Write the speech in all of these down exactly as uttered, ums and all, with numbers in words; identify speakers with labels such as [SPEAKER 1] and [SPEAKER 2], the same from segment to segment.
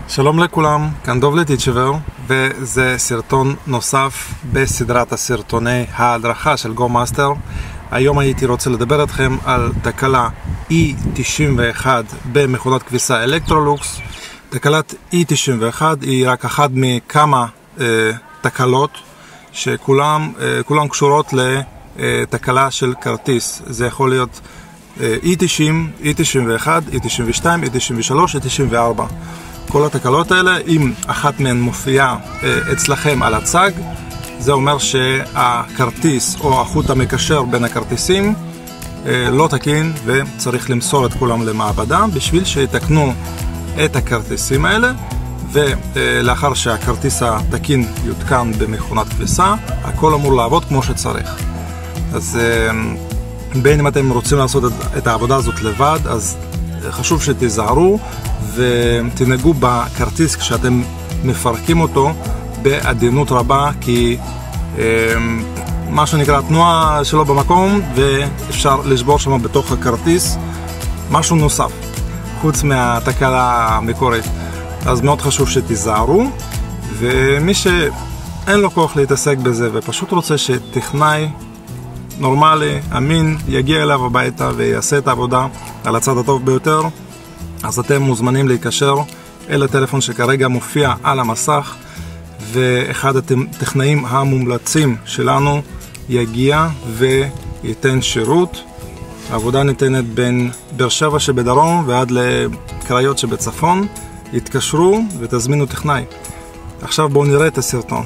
[SPEAKER 1] שלום לכולם, כאן דוב לטיצ'בר, וזה סרטון נוסף בסדרת הסרטוני ההדרכה של גו מאסטר. היום הייתי רוצה לדבר אתכם על תקלה אי תשעים ואחת במכונת כביסה אלקטרולוקס. תקלת אי תשעים ואחת היא רק אחת מכמה אה, תקלות שכולם אה, כולם קשורות לתקלה של כרטיס. זה יכול להיות אה, אי תשעים, אי תשעים ואחת, אי תשעים ושתיים, אי תשעים ושלוש, אי תשעים וארבע. כל התקלות האלה, אם אחת מהן מופיעה אצלכם על הצג, זה אומר שהכרטיס או החוט המקשר בין הכרטיסים לא תקין, וצריך למסור את כולם למעבדה בשביל שיתקנו את הכרטיסים האלה, ולאחר שהכרטיס התקין יותקן במכונת כביסה, הכל אמור לעבוד כמו שצריך. אז בין אם אתם רוצים לעשות את העבודה הזאת לבד, אז חשוב שתיזהרו ותנהגו בכרטיס כשאתם מפרקים אותו בעדינות רבה, כי אה, מה שנקרא תנועה שלו במקום ואפשר לשבור שם בתוך הכרטיס משהו נוסף חוץ מהתקלה המקורית. אז מאוד חשוב שתיזהרו, ומי שאין לו כוח להתעסק בזה ופשוט רוצה שטכנאי נורמלי, אמין, יגיע אליו הביתה ויעשה את העבודה על הצד הטוב ביותר, אז אתם מוזמנים להיקשר אל הטלפון שכרגע מופיע על המסך, ואחד הטכנאים המומלצים שלנו יגיע וייתן שירות. העבודה ניתנת בין באר שבע שבדרום ועד לקריות שבצפון. יתקשרו ותזמינו טכנאי. עכשיו בואו נראה את הסרטון.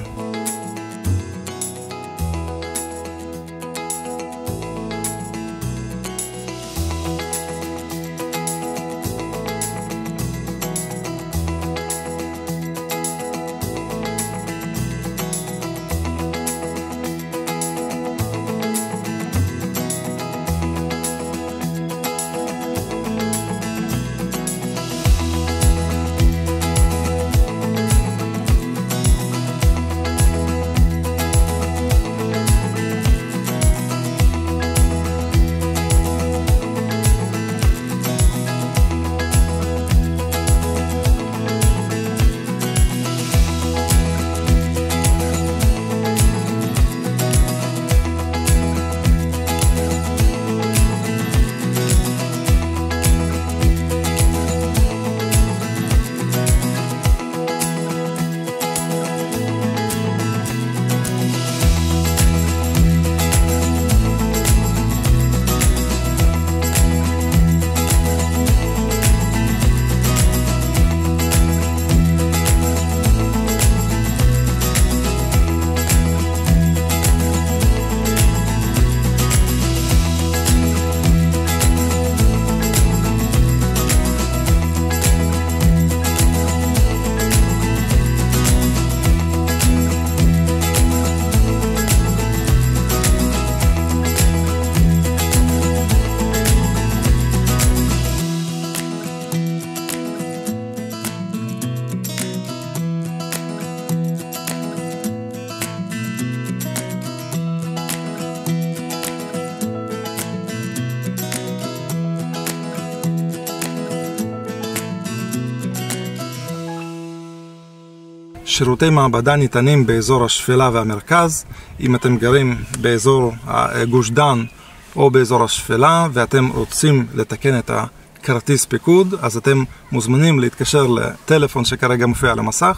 [SPEAKER 1] שירותי מעבדה ניתנים באזור השפלה והמרכז. אם אתם גרים באזור גוש דן או באזור השפלה ואתם רוצים לתקן את הכרטיס פיקוד, אז אתם מוזמנים להתקשר לטלפון שכרגע מופיע על המסך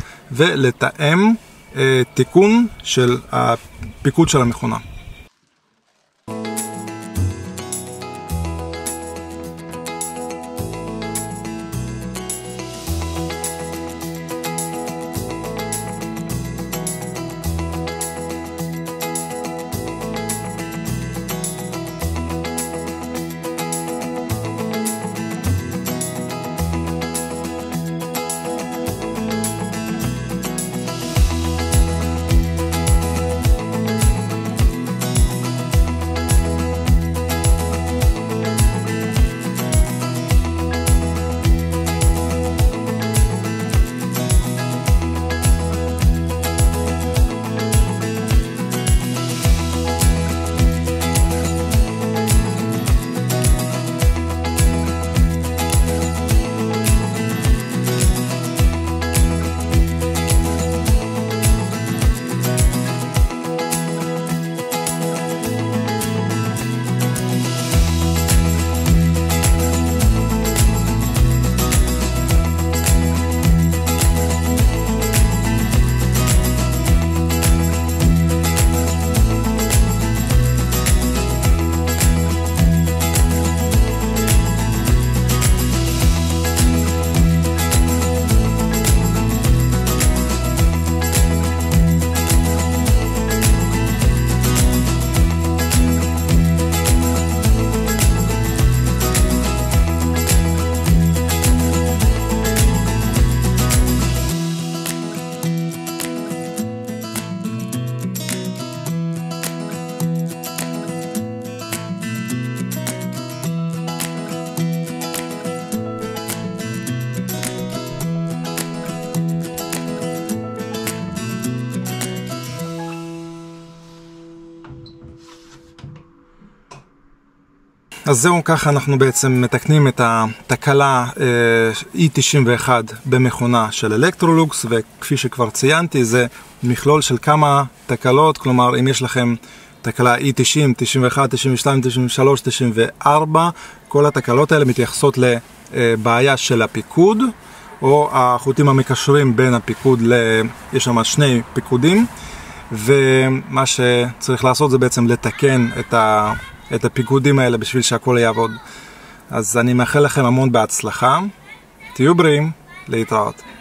[SPEAKER 1] ולתאם אה, תיקון של הפיקוד של המכונה. אז זהו, ככה אנחנו בעצם מתקנים את התקלה אי תשעים ואחת במכונה של אלקטרולוקס, וכפי שכבר ציינתי, זה מכלול של כמה תקלות, כלומר אם יש לכם תקלה אי תשעים, תשעים ואחת, תשעים ושתיים, תשעים ושלוש, תשעים וארבע, כל התקלות האלה מתייחסות לבעיה של הפיקוד, או החוטים המקשרים בין הפיקוד, ל... יש שם שני פיקודים, ומה שצריך לעשות זה בעצם לתקן את, ה... את הפיקודים האלה בשביל שהכל יעבוד. אז אני מאחל לכם המון בהצלחה, תהיו בריאים, להתראות.